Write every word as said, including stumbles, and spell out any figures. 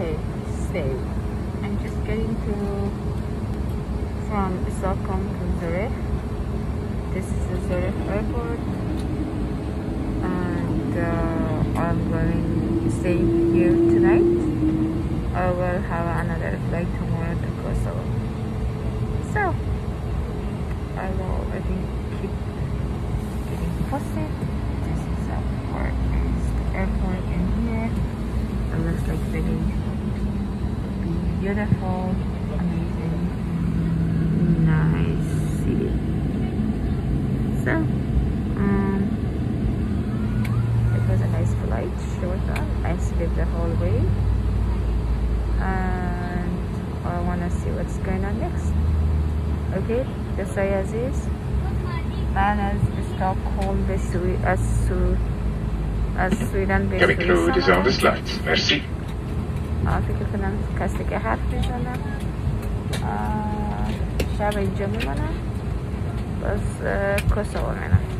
okay, stay. I'm just getting to from Stockholm to Zurich. This is the Zurich airport, and uh, I'm going to stay here tonight. I will have another flight tomorrow to Kosova. So I will, I think, keep getting posted. This is a part, is the airport in here. It looks like very beautiful, amazing, nice city. So, um, it was a nice flight, short one. I slept the whole way, and I want to see what's going on next. Okay, the say as is. Man as Stockholm به سوی از سو از سویدن به Cabin crew is on the slides. Merci. فکر کنم کسی که حرف میزنم شب اینجا میمونم باز کاساوی میرم.